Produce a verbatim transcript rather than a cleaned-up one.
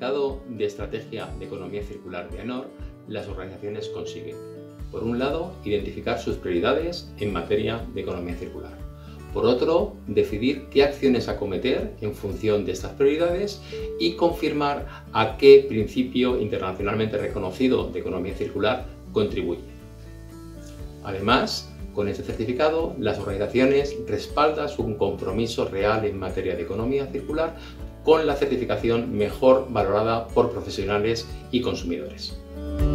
certificado de Estrategia de Economía Circular de AENOR, las organizaciones consiguen, por un lado, identificar sus prioridades en materia de economía circular. Por otro, decidir qué acciones acometer en función de estas prioridades y confirmar a qué principio internacionalmente reconocido de economía circular contribuye. Además, con este certificado, las organizaciones respaldan su compromiso real en materia de economía circular con la certificación mejor valorada por profesionales y consumidores.